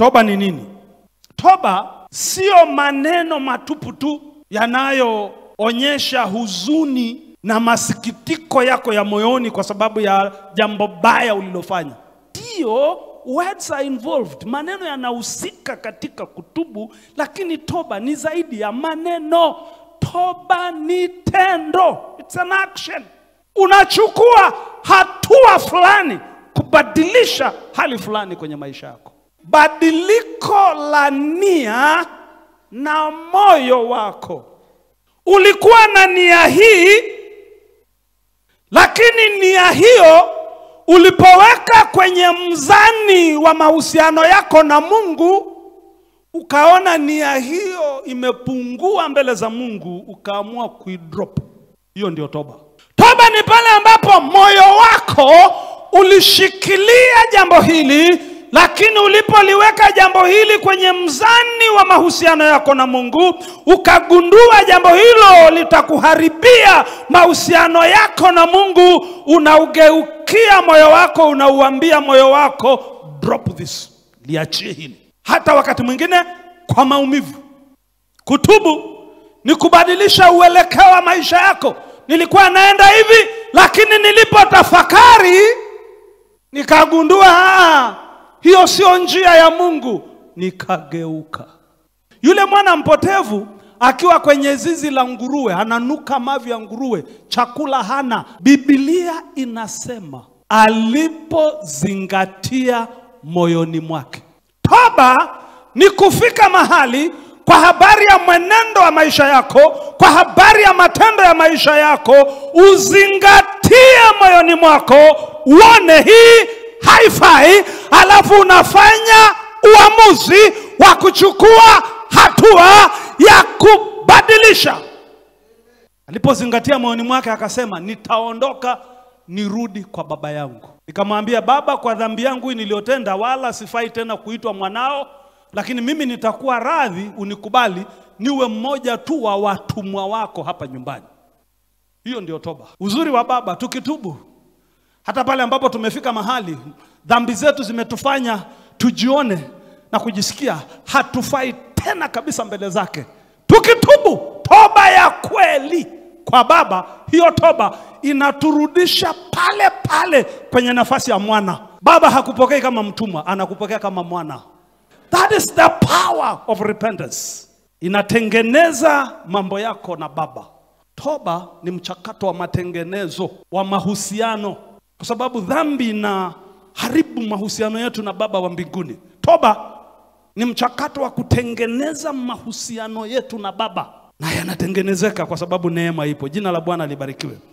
Toba ni nini? Toba sio maneno matupu tu yanayoonyesha huzuni na masikitiko yako ya moyoni kwa sababu ya jambo baya ulilofanya. Ndio, words are involved. Maneno yanahusika katika kutubu, lakini toba ni zaidi ya maneno. Toba ni tendo. It's an action. Unachukua hatua fulani kubadilisha hali fulani kwenye maisha yako. Badiliko la nia na moyo wako. Ulikuwa na nia hii, lakini nia hiyo ulipoweka kwenye mzani wa mahusiano yako na Mungu, ukaona nia hiyo imepungua mbele za Mungu, ukaamua kuidrop. Hiyo ndio toba. Toba ni pale ambapo moyo wako ulishikilia jambo hili, lakini ulipoliweka jambo hili kwenye mzani wa mahusiano yako na Mungu, ukagundua jambo hilo litakuharibia mahusiano yako na Mungu, unaugeukia moyo wako, unauambia moyo wako, drop this, liachie hili. Hata wakati mwingine kwa maumivu. Kutubu ni kubadilisha uelekeo wa maisha yako. Nilikuwa naenda hivi, lakini nilipotafakari nikagundua hiyo sio njia ya Mungu, nikageuka. Yule mwana mpotevu akiwa kwenye zizi la nguruwe, ananuka mavi ya nguruwe, chakula hana. Biblia inasema alipozingatia moyoni mwake. Toba ni kufika mahali kwa habari ya mwenendo wa maisha yako, kwa habari ya matendo ya maisha yako, uzingatie moyoni mwako, uone hii haifai, alafu unafanya uamuzi wa kuchukua hatua ya kubadilisha. Alipozingatia moyoni mwake akasema, nitaondoka nirudi kwa baba yangu. Nikamwambia, baba, kwa dhambi yangu niliyotenda wala sifai tena kuitwa mwanao, lakini mimi nitakuwa radhi unikubali niwe mmoja tu wa watumwa wako hapa nyumbani. Hiyo ndio toba. Uzuri wa baba, tukitubu, hata pale ambapo tumefika mahali dhambi zetu zimetufanya tujione na kujisikia hatufai tena kabisa mbele zake, tukitubu, toba ya kweli kwa baba, hiyo toba inaturudisha pale pale kwenye nafasi ya mwana. Baba hakupokei kama mtumwa, anakupokea kama mwana. That is the power of repentance. Inatengeneza mambo yako na baba. Toba ni mchakato wa matengenezo wa mahusiano, kwa sababu dhambi inaharibu mahusiano yetu na baba wa mbinguni. Toba ni mchakato wa kutengeneza mahusiano yetu na baba, na yanatengenezeka kwa sababu neema ipo. Jina la Bwana libarikiwe.